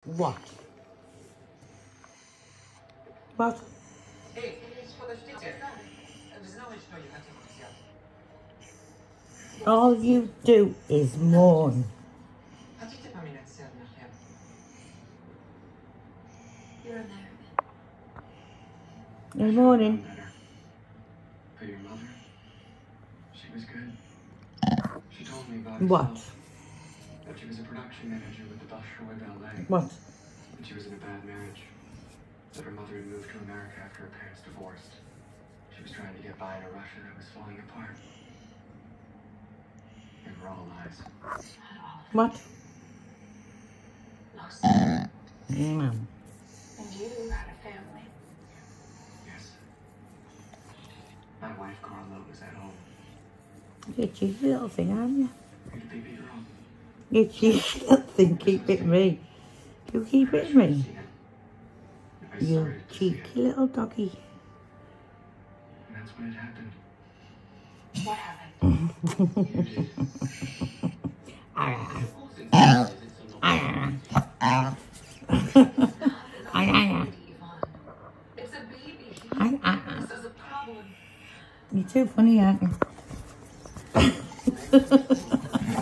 What? What? All you do is mourn. Good morning. But your mother, she was good. She told me about What? herself. That she was a production manager with the Bolshoi Ballet. What? That she was in a bad marriage. That her mother had moved to America after her parents divorced. She was trying to get by in a Russia that was falling apart. They were all lies. What? And you had a family. Yes. My wife, Carla, was at home. You're a cheeky little thing, aren't you? You're the baby girl. You're a cheeky little thing. Keep it me. You keep it me. You cheeky little doggy. And that's when it happened. What happened? You did. It's a baby. This is a problem. You're too funny, aren't you?